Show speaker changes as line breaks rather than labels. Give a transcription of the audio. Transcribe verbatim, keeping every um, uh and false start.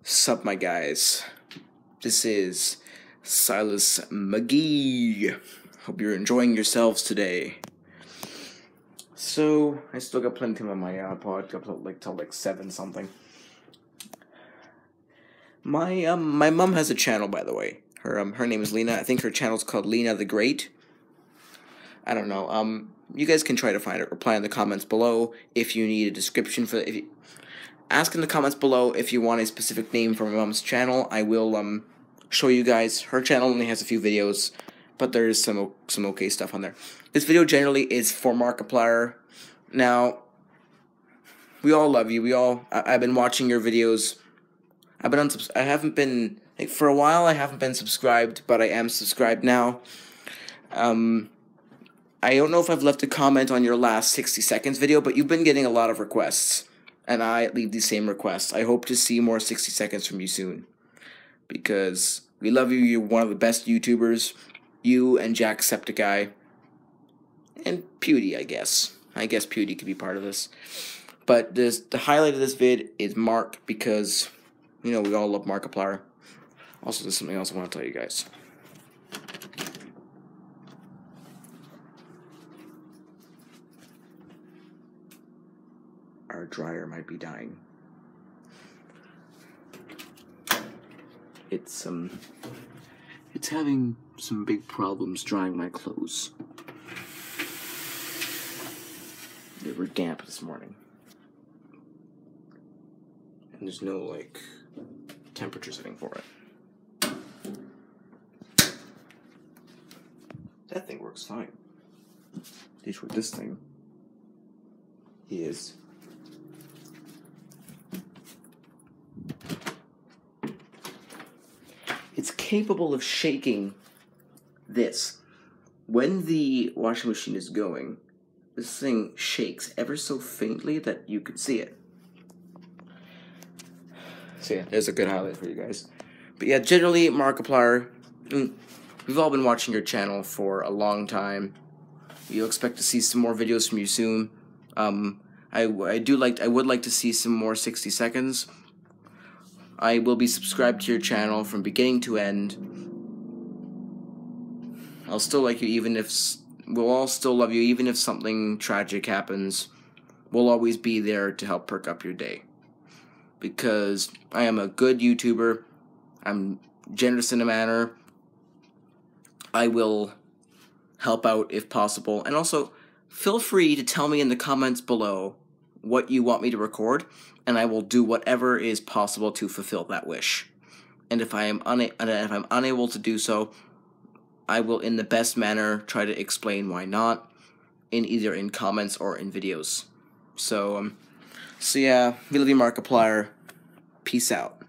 Sup, my guys? This is Silas McGee. Hope you're enjoying yourselves today. So, I still got plenty on my iPod, got like till like seven something. My um my mom has a channel, by the way. Her um her name is Lena. I think her channel's called Lena the Great. I don't know. Um, you guys can try to find it. Reply in the comments below if you need a description for. If you, ask in the comments below if you want a specific name for my mom's channel. I will um show you guys. Her channel only has a few videos, but there is some some okay stuff on there. This video generally is for Markiplier. Now, we all love you. We all. I, I've been watching your videos. I've been unsubs- I haven't been like for a while. I haven't been subscribed, but I am subscribed now. Um. I don't know if I've left a comment on your last sixty seconds video, but you've been getting a lot of requests, and I leave these same requests. I hope to see more sixty seconds from you soon, because we love you. You're one of the best YouTubers. You and Jacksepticeye, and Pewdie, I guess. I guess Pewdie could be part of this. But this, the highlight of this vid is Mark, because, you know, we all love Markiplier. Also, there's something else I want to tell you guys. Our dryer might be dying. It's um it's having some big problems drying my clothes. They were damp this morning. And there's no like temperature setting for it. That thing works fine. At least with this thing is it's capable of shaking this. When the washing machine is going, this thing shakes ever so faintly that you can see it. So yeah, there's a good highlight for you guys. But yeah, generally, Markiplier, we've all been watching your channel for a long time. You'll expect to see some more videos from you soon. Um, I, I do like, I would like to see some more sixty seconds. I will be subscribed to your channel from beginning to end. I'll still like you even if... We'll all still love you even if something tragic happens. We'll always be there to help perk up your day. Because I am a good YouTuber. I'm generous in a manner. I will help out if possible. And also, feel free to tell me in the comments below what you want me to record, and I will do whatever is possible to fulfill that wish. And if I am una and if I'm unable to do so, I will, in the best manner, try to explain why not, in either in comments or in videos. So, um, so yeah, we love you, Markiplier. Peace out.